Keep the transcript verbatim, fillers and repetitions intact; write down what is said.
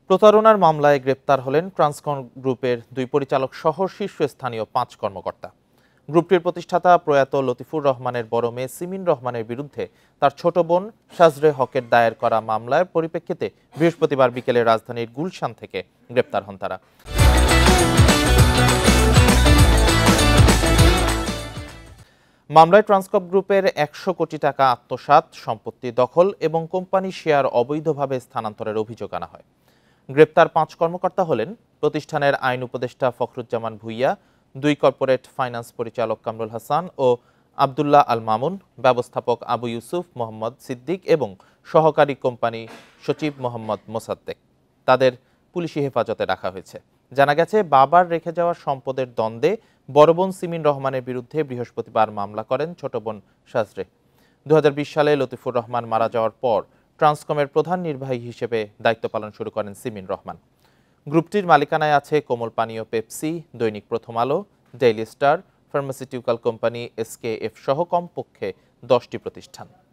প্রতারণার মামলায় গ্রেপ্তার হলেন ট্রান্সকম গ্রুপের দুই পরিচালক সহ শীর্ষস্থানীয় পাঁচ কর্মকর্তা। গ্রুপটির প্রতিষ্ঠাতা প্রয়াত লতিফুর রহমানের বড় মেয়ে সিমিন রহমানের বিরুদ্ধে তার ছোট বোন শাহরে হকের দায়ের করা মামলার পরিপ্রেক্ষিতে বৃহস্পতিবার বিকেলে রাজধানীর গুলশান থেকে গ্রেপ্তার হন তারা। মামলায় ট্রান্সকম গ্রুপের একশো কোটি টাকা আত্মসাৎ, সম্পত্তি দখল এবং কোম্পানি শেয়ার অবৈধভাবে স্থানান্তরের অভিযোগ আনা হয়। গ্রেপ্তার পাঁচ কর্মকর্তা হলেন প্রতিষ্ঠানের আইন উপদেষ্টা ফখরুজ্জামান ভুইয়া, দুই কর্পোরেট ফাইন্যান্স পরিচালক কামরুল হাসান ও আবদুল্লাহ আল মামুন, ব্যবস্থাপক আবু ইউসুফ মোহাম্মদ সিদ্দিক এবং সহকারী কোম্পানি সচিব মোহাম্মদ মোসাদ্দেক। তাদের পুলিশি হেফাজতে রাখা হয়েছে। জানা গেছে, বাবার রেখে যাওয়া সম্পদের দ্বন্দ্বে বড় বোন সিমিন রহমানের বিরুদ্ধে বৃহস্পতিবার মামলা করেন ছোট বোন শাহরে। দু হাজার বিশ সালে লতিফুর রহমান মারা যাওয়ার পর ট্রান্সকমের প্রধান নির্বাহী হিসেবে দায়িত্ব পালন শুরু করেন সিমিন রহমান। গ্রুপটির মালিকানায় আছে কোমল পানীয় পেপসি, দৈনিক Prothom Alo, daily star, pharmaceutical company SKF সহ কমপক্ষে দশটি প্রতিষ্ঠান।